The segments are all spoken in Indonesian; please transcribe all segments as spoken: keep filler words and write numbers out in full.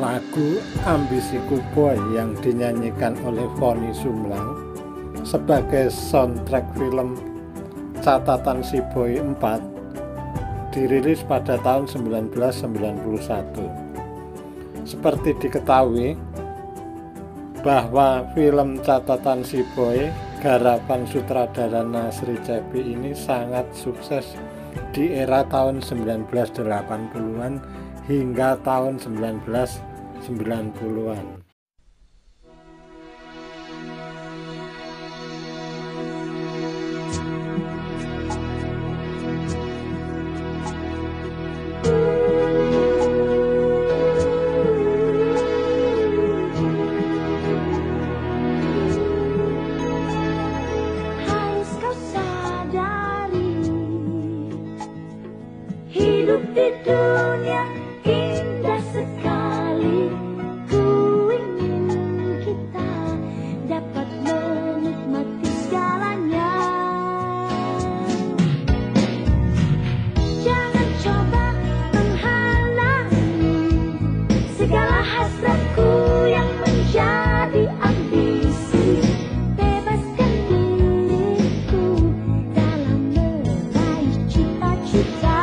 Lagu Ambisiku Boy yang dinyanyikan oleh Vonny Sumlang sebagai soundtrack film Catatan Si Boy empat dirilis pada tahun seribu sembilan ratus sembilan puluh satu. Seperti diketahui bahwa film Catatan Si Boy garapan sutradara Nasri Cheppy ini sangat sukses di era tahun seribu sembilan ratus delapan puluhan hingga tahun seribu sembilan ratus sembilan puluhan. Harus kau sadari, hidup di dunia indah sekali. Ku ingin kita dapat menikmati segalanya. Jangan coba menghalangi segala hasratku yang menjadi ambisi. Bebaskan diriku dalam meraih cita-cita.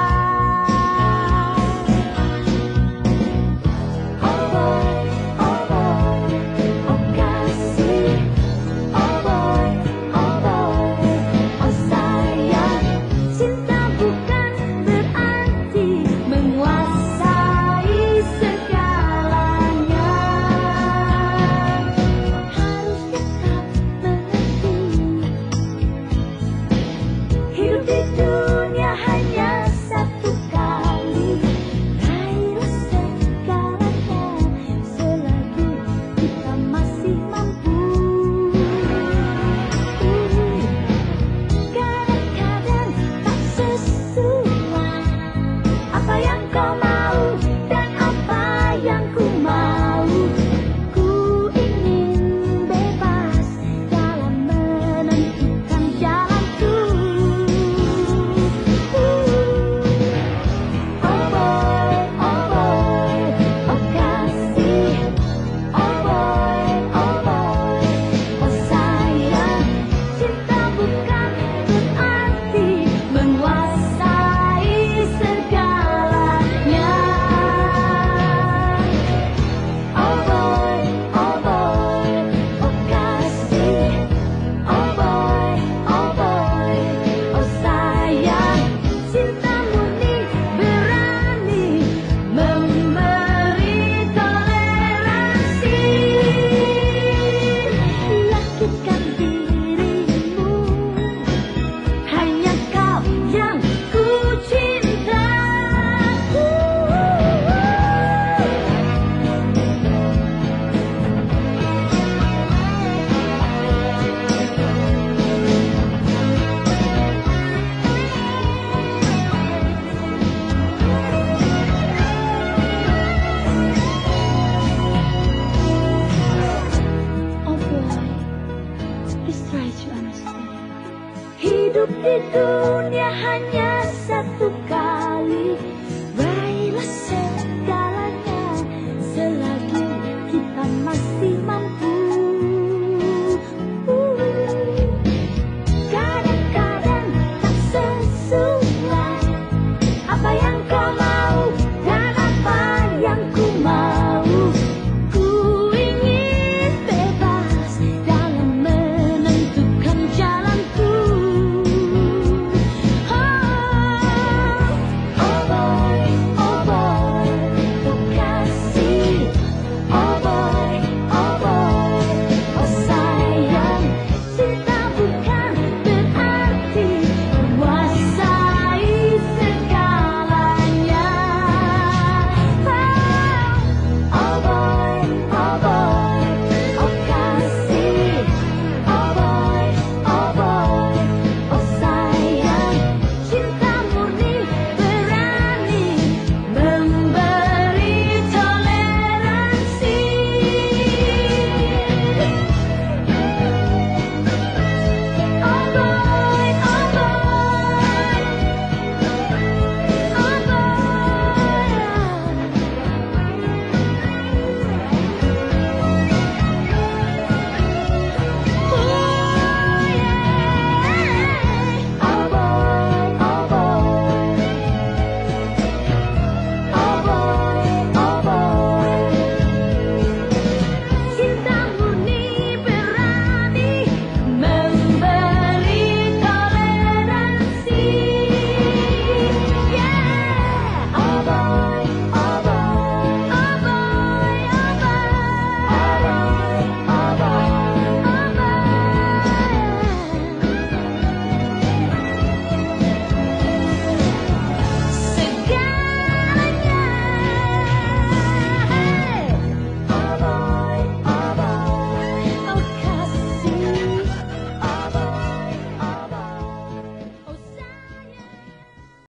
Hidup di dunia hanya satu kali.